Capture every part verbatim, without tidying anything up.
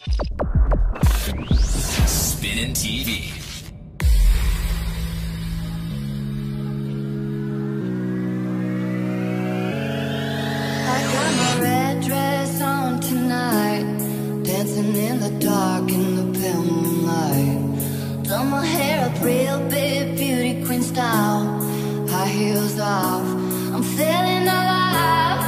Spinning T V. I got my red dress on tonight, dancing in the dark in the pale moonlight. Done my hair up real big, beauty queen style, high heels off, I'm feeling alive.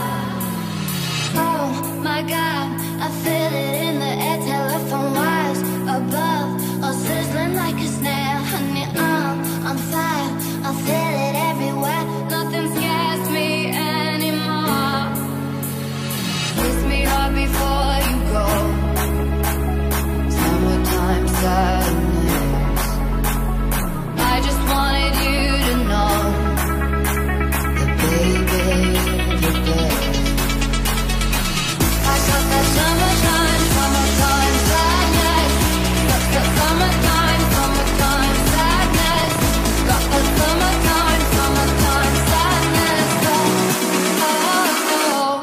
Oh my God, I feel it in the air, telephone wires above, all sizzling like a snare. Honey, I'm on fire, I feel it everywhere, nothing scares me anymore. Kiss me hard before you go, summertime sadness. I just wanted you to know that baby, you're the best. I got that summertime, summertime sadness. Got that summertime, summertime sadness. Got that summertime, summertime sadness. Oh, oh, oh.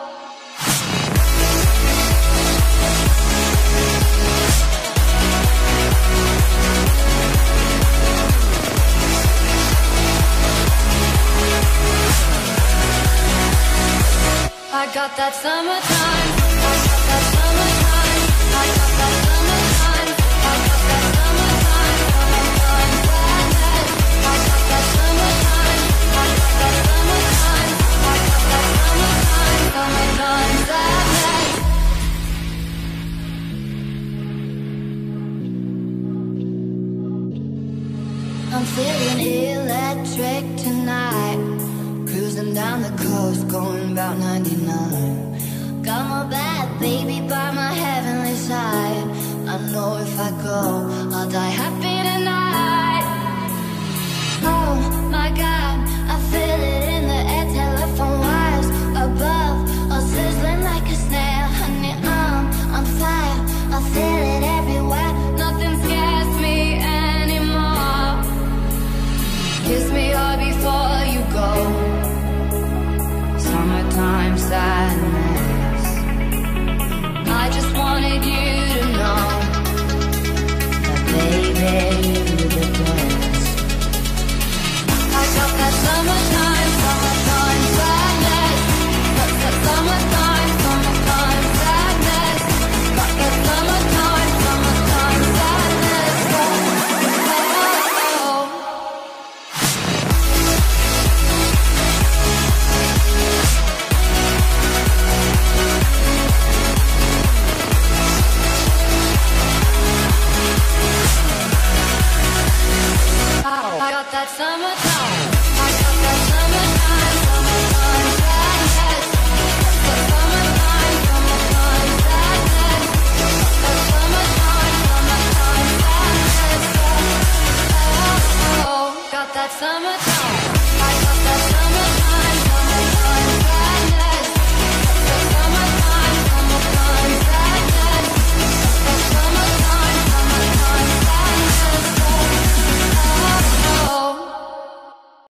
I got that summertime, I got that summertime, I got that summertime, I got that summertime, summertime sadness. I got that summertime, I got that summertime, I got that summertime, summertime sadness. I'm feeling electric tonight, cruising down the coast, going about ninety-nine. Got my bad baby by my heavenly side. I know if I go, I'll die happy tonight. Oh my God, I feel it in the air, telephone wires above, all sizzling like a snare. Honey, I'm on fire, I feel it everywhere, nothing scares me anymore. Kiss me hard before you go, summertime sadness. I just wanted you to know that baby, you're the best. I got that summertime.